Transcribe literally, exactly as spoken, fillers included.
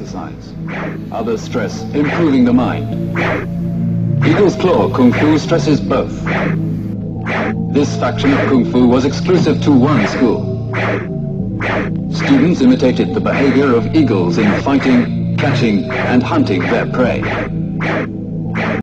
exercise. Others stress improving the mind. Eagle's Claw Kung Fu stresses both. This faction of Kung Fu was exclusive to one school. Students imitated the behavior of eagles in fighting, catching, and hunting their prey.